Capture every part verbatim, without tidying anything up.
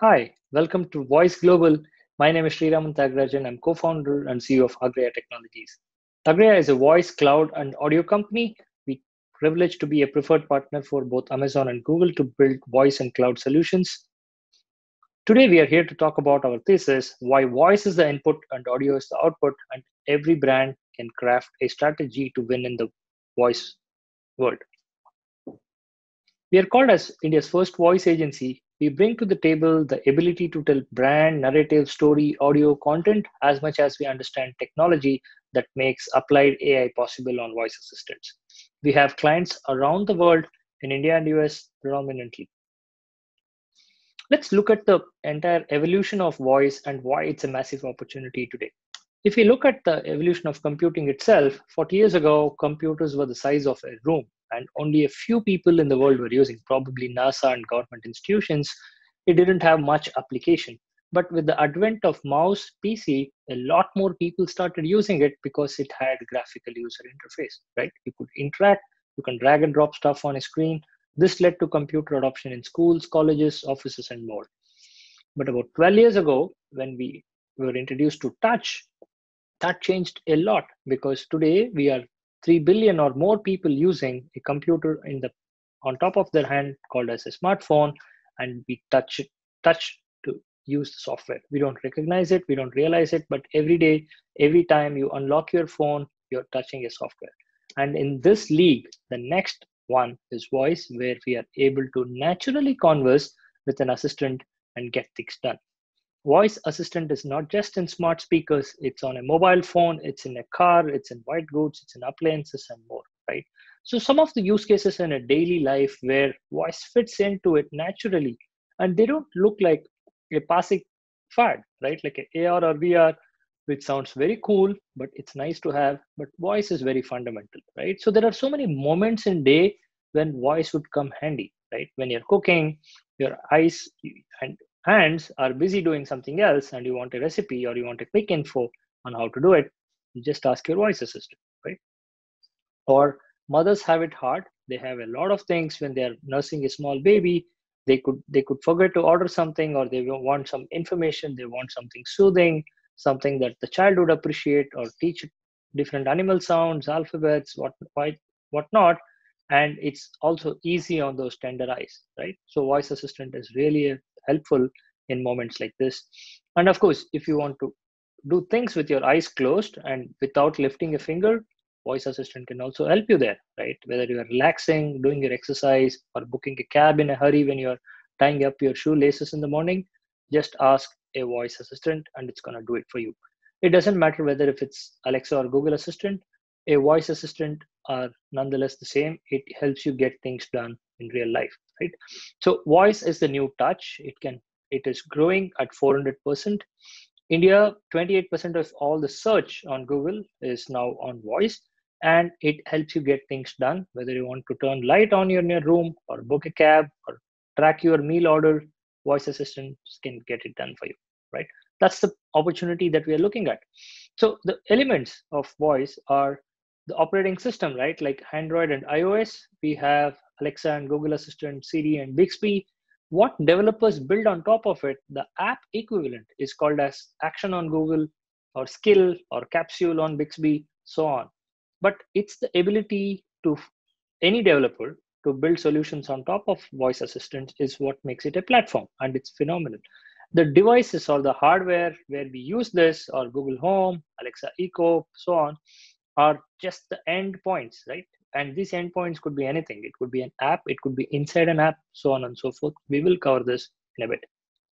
Hi, welcome to Voice Global. My name is Sreeraman Thiagarajan. I'm co-founder and C E O of Agrahyah Technologies. Agrahyah is a voice, cloud, and audio company. We privileged to be a preferred partner for both Amazon and Google to build voice and cloud solutions. Today, we are here to talk about our thesis, why voice is the input and audio is the output, and every brand can craft a strategy to win in the voice world. We are called as India's first voice agency. We bring to the table the ability to tell brand, narrative, story, audio content as much as we understand technology that makes applied A I possible on voice assistants. We have clients around the world in India and U S predominantly. Let's look at the entire evolution of voice and why it's a massive opportunity today. If we look at the evolution of computing itself, forty years ago, computers were the size of a room, and only a few people in the world were using, probably NASA and government institutions. It didn't have much application. But with the advent of mouse P C, a lot more people started using it because it had graphical user interface, right? You could interact, you can drag and drop stuff on a screen. This led to computer adoption in schools, colleges, offices, and more. But about twelve years ago, when we were introduced to touch, that changed a lot because today we are three billion or more people using a computer in the on top of their hand called as a smartphone, and we touch it touch to use the software. We don't recognize it, we don't realize it, but every day, every time you unlock your phone, you're touching a software. And in this league, the next one is voice, where we are able to naturally converse with an assistant and get things done. Voice assistant is not just in smart speakers, it's on a mobile phone, it's in a car, it's in white goods, it's in appliances and more, right? So some of the use cases in a daily life where voice fits into it naturally, and they don't look like a passing fad, right? Like a AR or V R, which sounds very cool, but it's nice to have, but voice is very fundamental, right? So there are so many moments in day when voice would come handy, right? When you're cooking, your eyes and hands are busy doing something else, and you want a recipe or you want a quick info on how to do it, you just ask your voice assistant, right? Or mothers have it hard. They have a lot of things when they're nursing a small baby. They could they could forget to order something, or they want some information, they want something soothing, something that the child would appreciate, or teach different animal sounds, alphabets, what why whatnot. And it's also easy on those tender eyes, right? So voice assistant is really uh, helpful in moments like this. And of course, if you want to do things with your eyes closed and without lifting a finger, voice assistant can also help you there, right? Whether you're relaxing, doing your exercise, or booking a cab in a hurry when you're tying up your shoelaces in the morning, just ask a voice assistant and it's going to do it for you. It doesn't matter whether if it's Alexa or Google Assistant, a voice assistant are nonetheless the same. It helps you get things done in real life, right? So voice is the new touch. It can it is growing at four hundred percent. India, twenty-eight percent of all the search on Google is now on voice, and it helps you get things done, whether you want to turn light on in your room or book a cab or track your meal order, voice assistants can get it done for you, right? That's the opportunity that we are looking at. So the elements of voice are the operating system, right? Like Android and iOS, we have Alexa and Google Assistant, Siri and Bixby. What developers build on top of it, the app equivalent is called as Action on Google, or Skill, or Capsule on Bixby, so on. But it's the ability to any developer to build solutions on top of voice assistants is what makes it a platform, and it's phenomenal. The devices or the hardware where we use this, or Google Home, Alexa Echo, so on, are just the endpoints, right? And these endpoints could be anything. It could be an app, it could be inside an app, so on and so forth. We will cover this in a bit.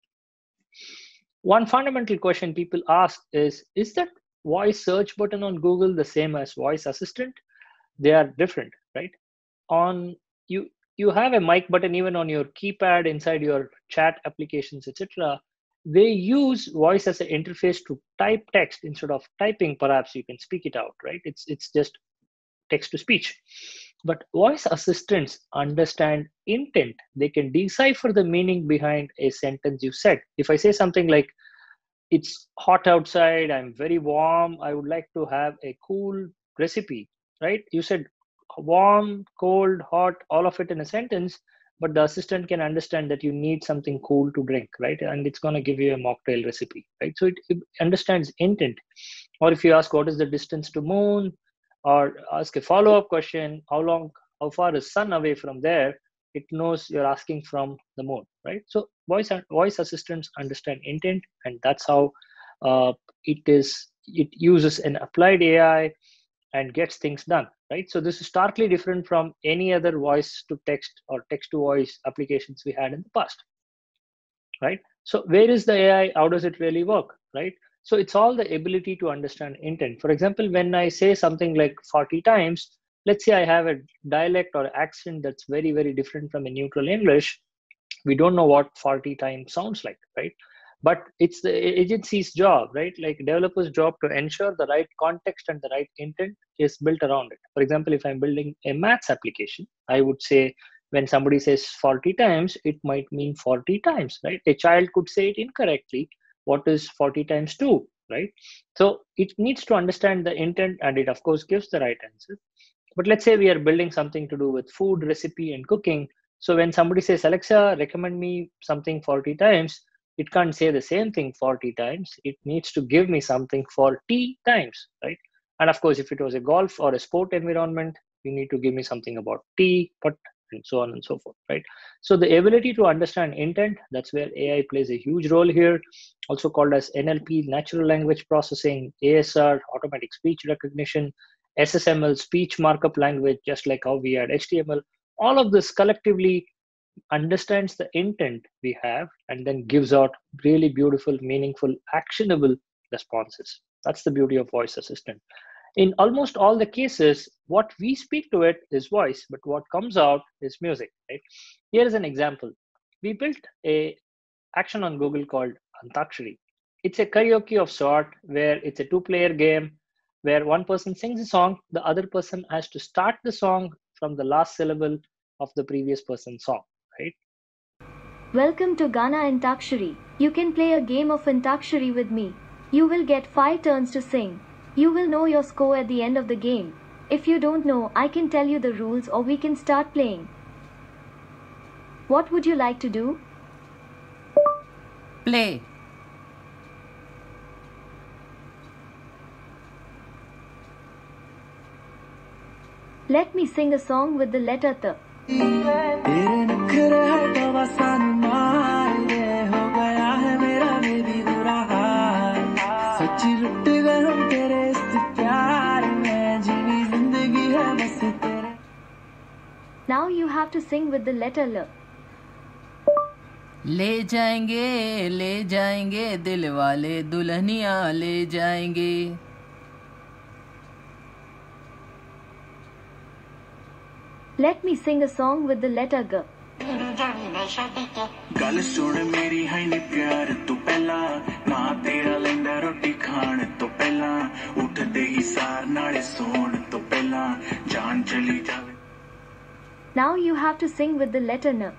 One fundamental question people ask is, is that voice search button on Google the same as voice assistant? They are different, right? On you, you have a mic button even on your keypad inside your chat applications, et cetera. They use voice as an interface to type text instead of typing. Perhaps you can speak it out, right? It's it's just text to speech. But voice assistants understand intent. They can decipher the meaning behind a sentence you said. If I say something like, it's hot outside, I'm very warm, I would like to have a cool recipe, right? You said warm, cold, hot, all of it in a sentence. but the assistant can understand that you need something cool to drink, right? And it's going to give you a mocktail recipe, right? So it, it understands intent. Or if you ask what is the distance to moon, or ask a follow-up question, how long, how far is sun away from there, it knows you're asking from the moon, right? So voice voice assistants understand intent, and that's how uh, it is. It uses an applied A I and gets things done, right? So this is starkly different from any other voice to text or text to voice applications we had in the past, right? So where is the A I? How does it really work, right? So it's all the ability to understand intent. For example, when I say something like forty times, let's say I have a dialect or accent that's very, very different from a neutral English. We don't know what forty times sounds like, right? But it's the agency's job, right? Like developers' job to ensure the right context and the right intent is built around it. For example, if I'm building a maths application, I would say when somebody says forty times, it might mean forty times, right? A child could say it incorrectly. What is forty times two, right? So it needs to understand the intent, and it, of course, gives the right answer. But let's say we are building something to do with food, recipe, and cooking. So when somebody says, Alexa, recommend me something forty times, it can't say the same thing forty times. It needs to give me something forty times, right? And of course, if it was a golf or a sport environment, you need to give me something about tea, putt, and so on and so forth, right? So the ability to understand intent, that's where A I plays a huge role here, also called as N L P, natural language processing, A S R, automatic speech recognition, S S M L, speech markup language, just like how we had H T M L. All of this collectively understands the intent we have and then gives out really beautiful, meaningful, actionable responses. That's the beauty of voice assistant. In almost all the cases, what we speak to it is voice, but what comes out is music, right? Here is an example. We built a action on Google called Antakshari. It's a karaoke of sort where it's a two-player game where one person sings a song, the other person has to start the song from the last syllable of the previous person's song, right? Welcome to Ghana Antakshari. You can play a game of Antakshari with me. You will get five turns to sing. You will know your score at the end of the game. If you don't know, I can tell you the rules or we can start playing. What would you like to do? Play. Let me sing a song with the letter T. Now you have to sing with the letter L. ले जाएंगे ले जाएंगे दिल वाले दुल्हनिया ले जाएंगे. Let me sing a song with the letter G. गल सुन मेरी है नी प्यार तू पहला ना तेरा लेंदा रोटी खान तो पहला उठदे ही सार नाले सोन तो पहला जान चली जावे. Now you have to sing with the letter N.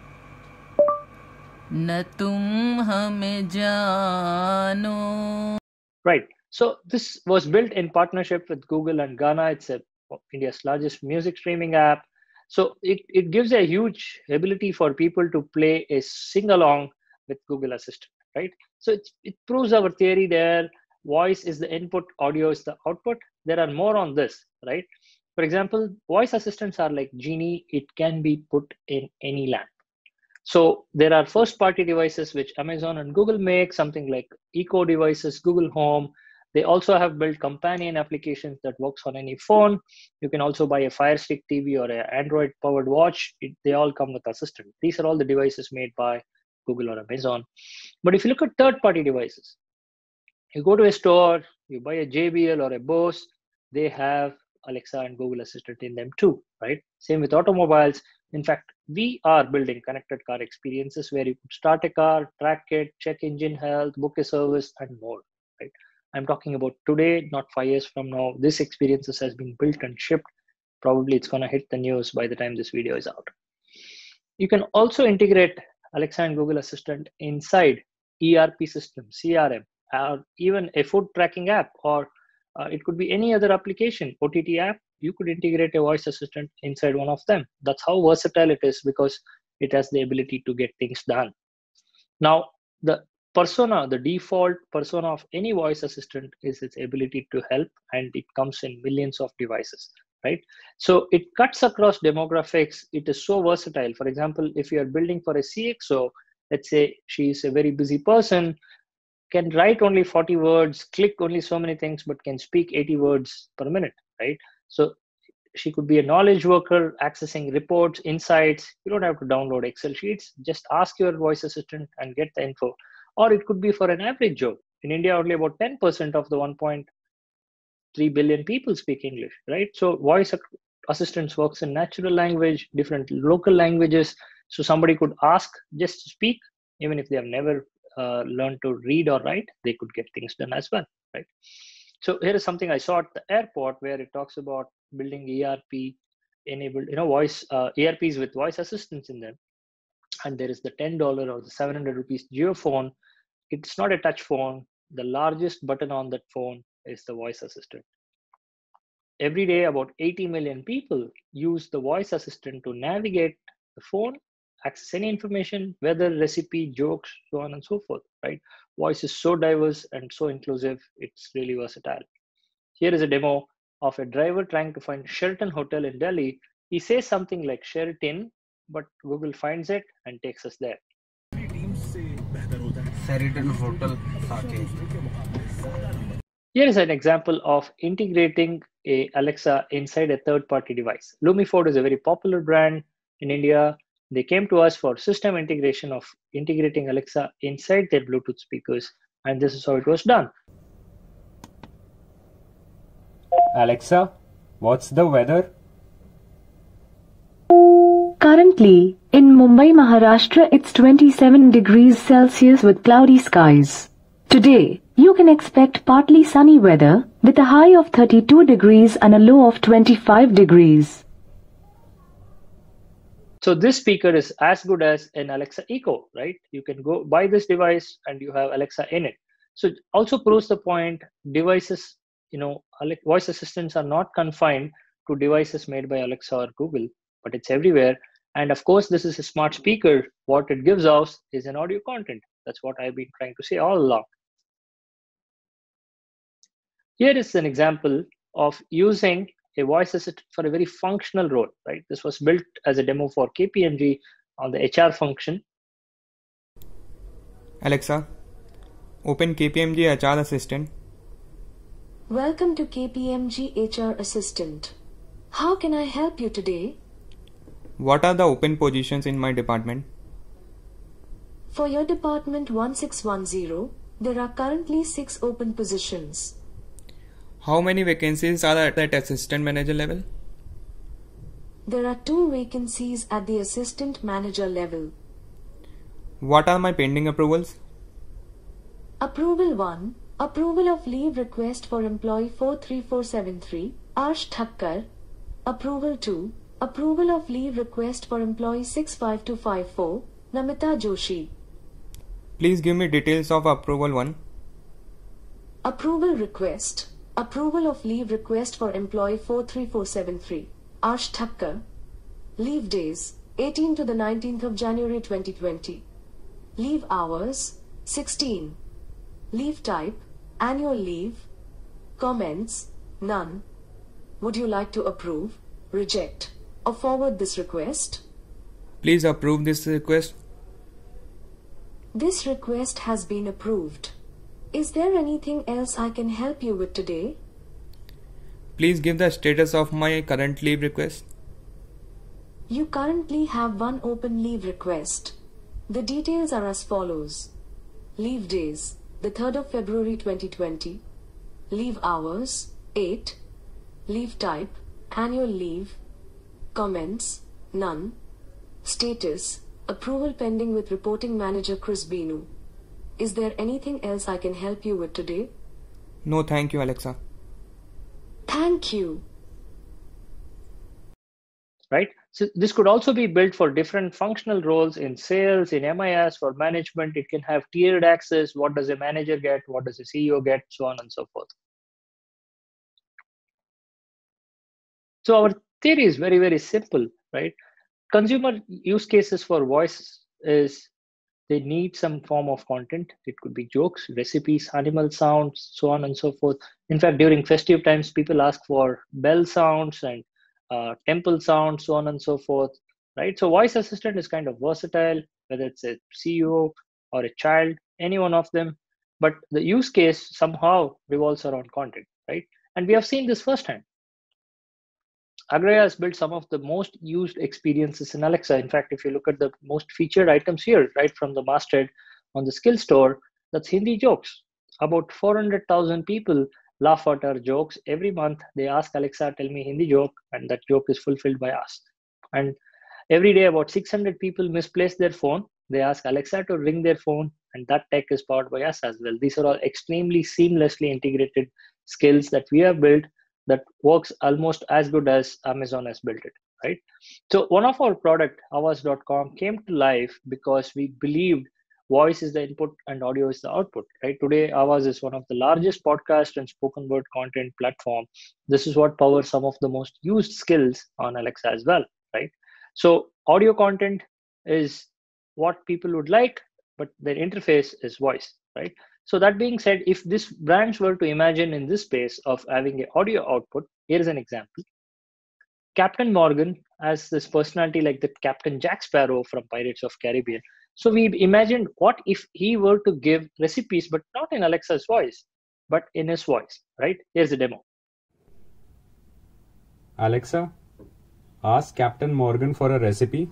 न तुम हमें जानो. Right. So this was built in partnership with Google and Ghana. It's a, India's largest music streaming app. So it, it gives a huge ability for people to play a sing-along with Google Assistant, right? So it, it proves our theory there. Voice is the input, audio is the output. There are more on this, right? For example, voice assistants are like Genie. It can be put in any lamp. So there are first-party devices which Amazon and Google make, something like Echo devices, Google Home. They also have built companion applications that works on any phone. You can also buy a Fire Stick T V or an Android-powered watch. It, they all come with Assistant. These are all the devices made by Google or Amazon. But if you look at third-party devices, you go to a store, you buy a J B L or a Bose, they have Alexa and Google Assistant in them too, right? Same with automobiles. In fact, we are building connected car experiences where you could start a car, track it, check engine health, book a service, and more, right? I'm talking about today, not five years from now. This experiences has been built and shipped. Probably it's going to hit the news by the time this video is out. You can also integrate Alexa and Google Assistant inside E R P systems, C R M, or even a food tracking app, or uh, it could be any other application, O T T app. You could integrate a voice assistant inside one of them. That's how versatile it is, because it has the ability to get things done. Now, the persona, the default persona of any voice assistant is its ability to help, and it comes in millions of devices, right? So it cuts across demographics. It is so versatile. For example, if you are building for a C X O, let's say she is a very busy person, can write only forty words, click only so many things, but can speak eighty words per minute, right? So she could be a knowledge worker accessing reports, insights. You don't have to download Excel sheets. Just ask your voice assistant and get the info. Or it could be for an average Joe. In India, only about ten percent of the one point three billion people speak English, right? So voice assistants works in natural language, different local languages. So somebody could ask just to speak, even if they have never uh, learned to read or write, they could get things done as well, right? So here is something I saw at the airport where it talks about building E R P enabled, you know, voice uh, E R Ps with voice assistants in them. And there is the ten dollars or the seven hundred rupees geophone. It's not a touch phone. The largest button on that phone is the voice assistant. Every day, about eighty million people use the voice assistant to navigate the phone, access any information, weather, recipe, jokes, so on and so forth, right? Voice is so diverse and so inclusive, it's really versatile. Here is a demo of a driver trying to find Sheraton Hotel in Delhi. He says something like Sheraton, but Google finds it and takes us there. Sheraton Hotel, Sake. Here is an example of integrating a Alexa inside a third-party device. Lumiford is a very popular brand in India. They came to us for system integration of integrating Alexa inside their Bluetooth speakers, and this is how it was done. Alexa, what's the weather? Currently, in Mumbai, Maharashtra, it's twenty-seven degrees Celsius with cloudy skies. Today, you can expect partly sunny weather with a high of thirty-two degrees and a low of twenty-five degrees. So this speaker is as good as an Alexa Echo, right? You can go buy this device and you have Alexa in it. So it also proves the point, devices, you know, voice assistants are not confined to devices made by Alexa or Google, but it's everywhere. And of course, this is a smart speaker. What it gives us is an audio content. That's what I've been trying to say all along. Here is an example of using a voice assistant for a very functional role, right? This was built as a demo for K P M G on the H R function. Alexa, open K P M G H R Assistant. Welcome to K P M G H R Assistant. How can I help you today? What are the open positions in my department? For your department one six one zero, there are currently six open positions. How many vacancies are at that assistant manager level? There are two vacancies at the assistant manager level. What are my pending approvals? Approval one, approval of leave request for employee four three four seven three, Arsh Thakkar. Approval two, approval of leave request for employee six five two five four, Namita Joshi. Please give me details of approval one. Approval request, approval of leave request for employee four three four seven three, Arsh Thakkar. Leave days, eighteenth to the nineteenth of January twenty twenty. Leave hours, sixteen. Leave type, annual leave. Comments, none. Would you like to approve, reject, or forward this request? Please approve this request. This request has been approved. Is there anything else I can help you with today? Please give the status of my current leave request. You currently have one open leave request. The details are as follows. Leave days, the third of February twenty twenty. Leave hours, eight. Leave type, annual leave. Comments, none. Status, approval pending with reporting manager Chris Binu. Is there anything else I can help you with today? No, thank you, Alexa. Thank you. Right? So this could also be built for different functional roles in sales, in M I S, for management. It can have tiered access. What does a manager get? What does a C E O get? So on and so forth. So our theory is very, very simple, right? consumer use cases for voice is they need some form of content. It could be jokes, recipes, animal sounds, so on and so forth. In fact, during festive times, people ask for bell sounds and uh, temple sounds, so on and so forth, right? So voice assistant is kind of versatile, whether it's a C E O or a child, any one of them. But the use case somehow revolves around content, right? And we have seen this firsthand. Agrahyah has built some of the most used experiences in Alexa. In fact, if you look at the most featured items here, right from the masthead on the skill store, that's Hindi jokes. About four hundred thousand people laugh at our jokes every month. They ask Alexa, tell me Hindi joke, and that joke is fulfilled by us. And every day, about six hundred people misplace their phone. They ask Alexa to ring their phone, and that tech is powered by us as well. These are all extremely seamlessly integrated skills that we have built that works almost as good as Amazon has built it, right? So one of our product, Avaz dot com, came to life because we believed voice is the input and audio is the output, right? Today, Avaz is one of the largest podcast and spoken word content platform. This is what powers some of the most used skills on Alexa as well, right? So audio content is what people would like, but their interface is voice, right? So that being said, if this brands were to imagine in this space of having an audio output, here is an example. Captain Morgan has this personality like the Captain Jack Sparrow from Pirates of Caribbean. So we imagined what if he were to give recipes, but not in Alexa's voice, but in his voice, right? Here's the demo. Alexa, ask Captain Morgan for a recipe.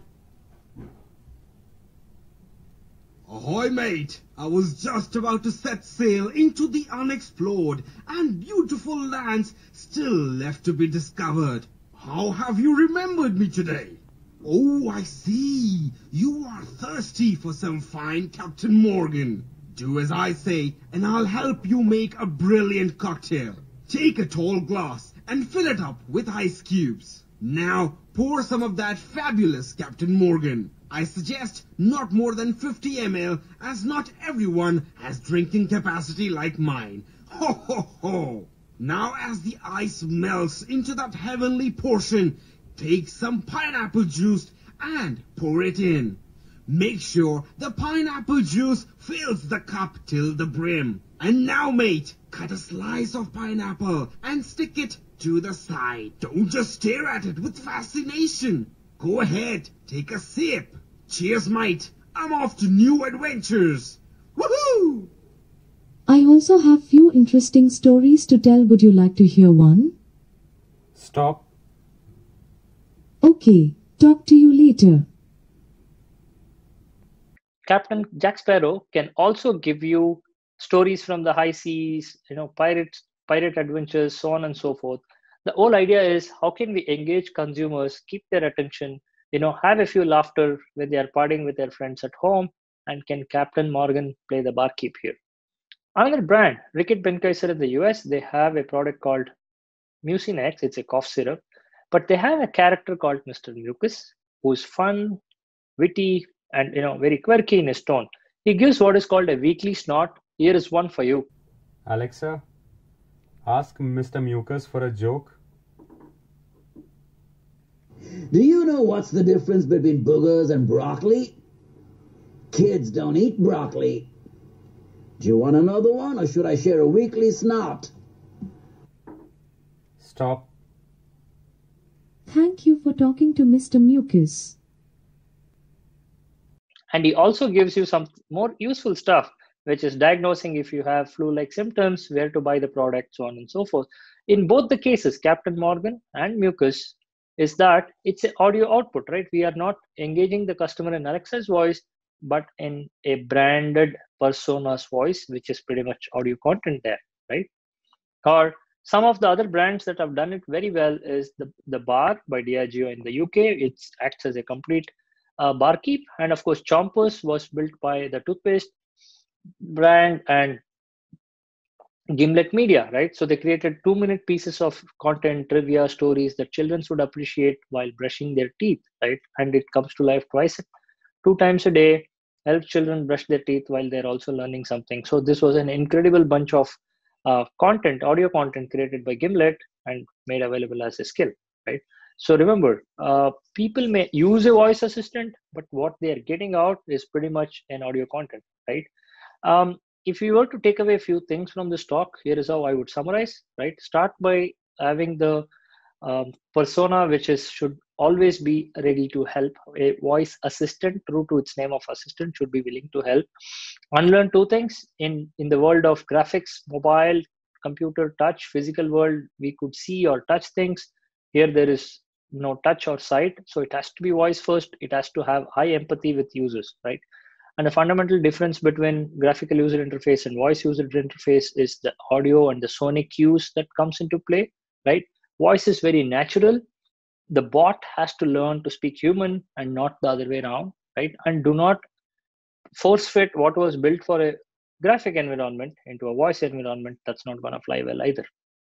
Ahoy, mate! I was just about to set sail into the unexplored and beautiful lands still left to be discovered. How have you remembered me today? Oh, I see. You are thirsty for some fine Captain Morgan. Do as I say, and I'll help you make a brilliant cocktail. Take a tall glass and fill it up with ice cubes. Now, pour some of that fabulous Captain Morgan. I suggest not more than fifty milliliters, as not everyone has drinking capacity like mine. Ho, ho, ho! Now, as the ice melts into that heavenly portion, take some pineapple juice and pour it in. Make sure the pineapple juice fills the cup till the brim. And now, mate, cut a slice of pineapple and stick it to the side. Don't just stare at it with fascination. Go ahead, take a sip. Cheers, mate. I'm off to new adventures. Woohoo! I also have few interesting stories to tell. Would you like to hear one? Stop. Okay, talk to you later. Captain Jack Sparrow can also give you stories from the high seas, you know, pirates, pirate adventures, so on and so forth. The whole idea is how can we engage consumers, keep their attention, you know, have a few laughter when they are partying with their friends at home, and can Captain Morgan play the barkeep here? Another brand, Ricket Benckiser in the U S, they have a product called Mucinex. It's a cough syrup, but they have a character called Mister Mucus, who's fun, witty, and you know very quirky in his tone. He gives what is called a weekly snort. Here is one for you. Alexa, ask Mister Mucus for a joke. Do you know what's the difference between boogers and broccoli? Kids don't eat broccoli. Do you want another one, or should I share a weekly snot? Stop. Thank you for talking to Mister Mucus. And he also gives you some more useful stuff, which is diagnosing if you have flu-like symptoms, where to buy the product, so on and so forth. In both the cases, Captain Morgan and Mucus, is that it's an audio output, right? We are not engaging the customer in Alexa's voice, but in a branded persona's voice, which is pretty much audio content there, right? Or some of the other brands that have done it very well is the, the Bar by Diageo in the U K. It acts as a complete uh, barkeep. And of course, Chompers was built by the toothpaste brand, and Gimlet Media, right? So they created two minute pieces of content, trivia, stories that children would appreciate while brushing their teeth, right? And it comes to life twice, two times a day, helps children brush their teeth while they're also learning something. So this was an incredible bunch of uh, content, audio content created by Gimlet and made available as a skill, right? So remember, uh, people may use a voice assistant, but what they are getting out is pretty much an audio content, right? Um, if you were to take away a few things from this talk, here is how I would summarize, right? Start by having the um, persona, which is should always be ready to help. A voice assistant, true to its name of assistant, should be willing to help. Unlearn two things. In, in the world of graphics, mobile, computer, touch, physical world, we could see or touch things. Here there is no touch or sight, so it has to be voice first. It has to have high empathy with users, right? And the fundamental difference between graphical user interface and voice user interface is the audio and the sonic cues that comes into play, right? Voice is very natural. The bot has to learn to speak human and not the other way around, right? And do not force fit what was built for a graphic environment into a voice environment. That's not going to fly well either.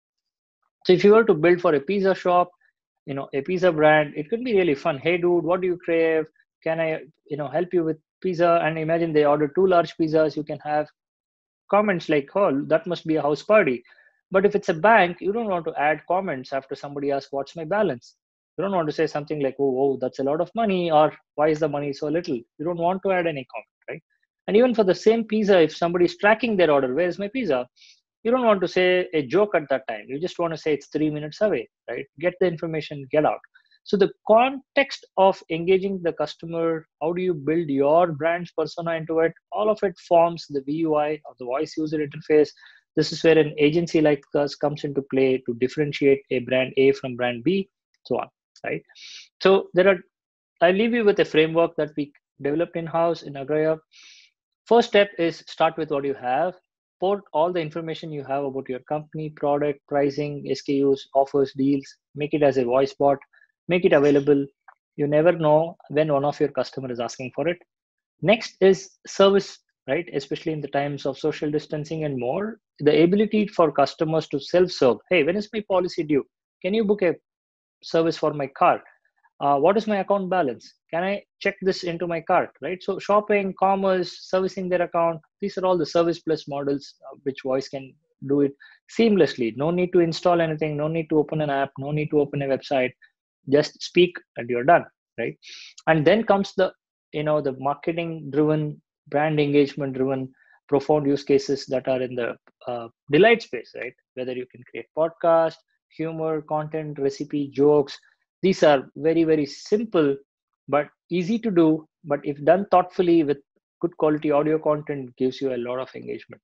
So if you were to build for a pizza shop, you know, a pizza brand, it could be really fun. Hey, dude, what do you crave? Can I, you know, help you with pizza? And imagine they order two large pizzas. You can have comments like, oh, that must be a house party. But if it's a bank, you don't want to add comments after somebody asks, what's my balance? You don't want to say something like, oh, oh, that's a lot of money, or why is the money so little? You don't want to add any comment, right? And even for the same pizza, if somebody's tracking their order, where's my pizza? You don't want to say a joke at that time. You just want to say it's three minutes away, right? Get the information, get out. So the context of engaging the customer, how do you build your brand's persona into it? All of it forms the V U I or the voice user interface. This is where an agency like us comes into play to differentiate a brand A from brand B, so on, right? So there are, I leave you with a framework that we developed in-house in Agrahyah. First step is start with what you have. Put all the information you have about your company, product, pricing, S K Us, offers, deals, make it as a voice bot, make it available. You never know when one of your customers is asking for it. Next is service, right? Especially in the times of social distancing and more, the ability for customers to self-serve. Hey, when is my policy due? Can you book a service for my car? Uh, what is my account balance? Can I check this into my cart, right? So shopping, commerce, servicing their account, these are all the service plus models uh, which voice can do it seamlessly. No need to install anything, no need to open an app, no need to open a website, just speak and you're done, right? And then comes the, you know, the marketing driven, brand engagement driven, profound use cases that are in the uh, delight space, right? Whether you can create podcast, humor, content, recipe, jokes. These are very, very simple, but easy to do. But if done thoughtfully with good quality audio content, gives you a lot of engagement.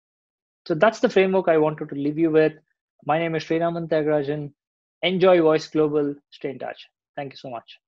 So that's the framework I wanted to leave you with. My name is Sreeraman Thiagarajan. Enjoy Voice Global. Stay in touch. Thank you so much.